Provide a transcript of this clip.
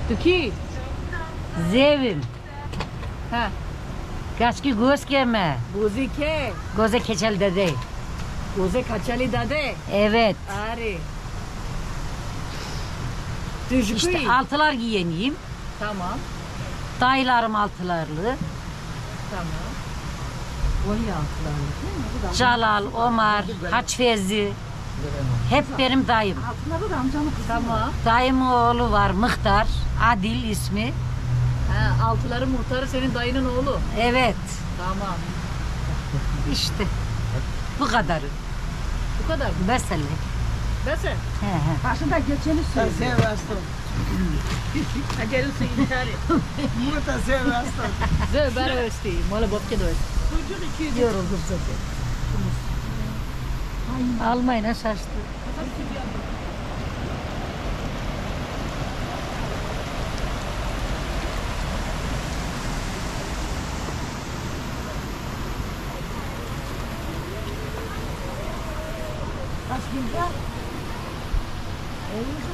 Tuki. Zevim. Ha. Kaçki göz keme. Gozi ke. Göze keçel dede. Goze kaçali dade. Evet. Ari. Tujkui. İşte altılar giyeniyim. Tamam. Dayılarım altılarlı. Tamam. Celal, Omar, Haçfezi. Hep benim dayım. Tamam. Dayımın oğlu var Mıhtar. Adil ismi. Ha, altıların muhtarı senin dayının oğlu. Evet. Tamam. İşte. Bu kadarı. Bu kadar mı? Mesele. Nasıl? He he. Başında geçeni söylüyor. Gelirsin intihar et. Burada sevasın. Zö ben östi. Mola botke de östi. Yoruldum zaten. Almayına şaştı. Kaç gün var?